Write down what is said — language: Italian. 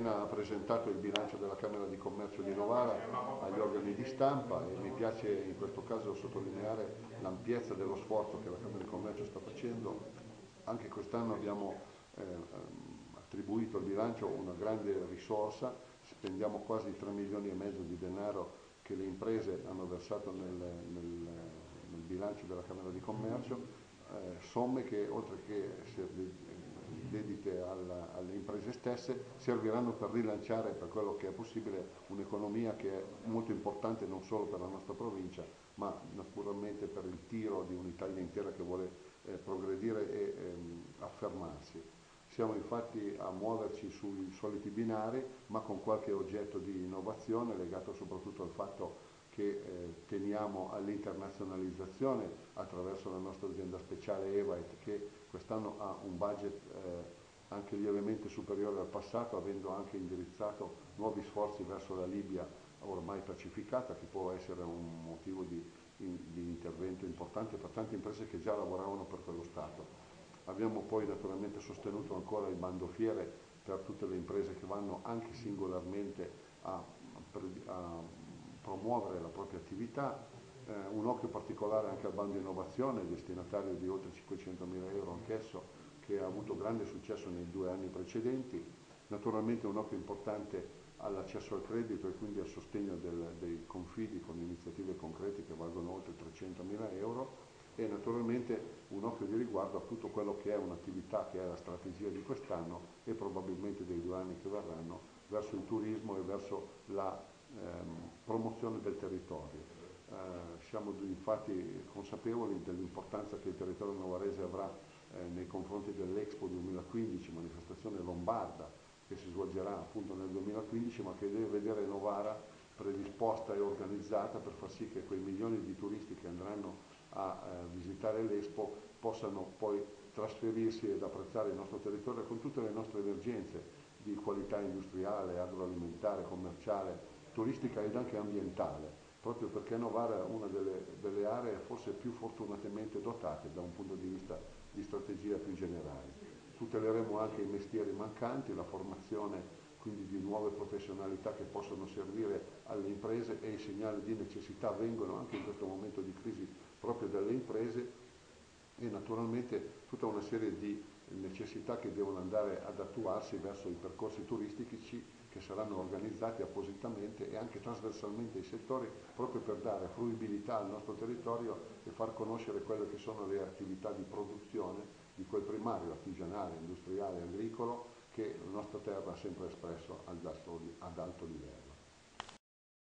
ha presentato il bilancio della Camera di Commercio di Novara agli organi di stampa e mi piace in questo caso sottolineare l'ampiezza dello sforzo che la Camera di Commercio sta facendo. Anche quest'anno abbiamo attribuito al bilancio una grande risorsa, spendiamo quasi 3 milioni e mezzo di denaro che le imprese hanno versato nel bilancio della Camera di Commercio, somme che oltre che dedite alle imprese stesse serviranno per rilanciare per quello che è possibile un'economia che è molto importante non solo per la nostra provincia ma naturalmente per il tiro di un'Italia intera che vuole progredire e affermarsi. Siamo infatti a muoverci sui soliti binari, ma con qualche oggetto di innovazione legato soprattutto al fatto che teniamo all'internazionalizzazione attraverso la nostra azienda speciale Evait, che quest'anno ha un budget anche lievemente superiore al passato, avendo anche indirizzato nuovi sforzi verso la Libia ormai pacificata, che può essere un motivo di intervento importante per tante imprese che già lavoravano per quello Stato. Abbiamo poi naturalmente sostenuto ancora il bando fiere per tutte le imprese che vanno anche singolarmente a promuovere la propria attività, un occhio particolare anche al bando innovazione, destinatario di oltre 500 mila euro anch'esso, che ha avuto grande successo nei 2 anni precedenti, naturalmente un occhio importante all'accesso al credito e quindi al sostegno dei confidi con iniziative concrete che valgono oltre 300 mila euro e naturalmente un occhio di riguardo a tutto quello che è un'attività che è la strategia di quest'anno e probabilmente dei 2 anni che verranno verso il turismo e verso la promozione del territorio. Siamo infatti consapevoli dell'importanza che il territorio novarese avrà nei confronti dell'Expo 2015, manifestazione lombarda che si svolgerà appunto nel 2015, ma che deve vedere Novara predisposta e organizzata per far sì che quei milioni di turisti che andranno a visitare l'Expo possano poi trasferirsi ed apprezzare il nostro territorio con tutte le nostre emergenze di qualità industriale, agroalimentare, commerciale, turistica ed anche ambientale, proprio perché Novara è una delle aree forse più fortunatamente dotate da un punto di vista di strategia più generale. Tuteleremo anche i mestieri mancanti, la formazione quindi di nuove professionalità che possono servire alle imprese e i segnali di necessità vengono anche in questo momento di crisi proprio dalle imprese e naturalmente tutta una serie di necessità che devono andare ad attuarsi verso i percorsi turistici che saranno organizzati appositamente e anche trasversalmente ai settori proprio per dare fruibilità al nostro territorio e far conoscere quelle che sono le attività di produzione di quel primario artigianale, industriale, agricolo che la nostra terra ha sempre espresso ad alto livello.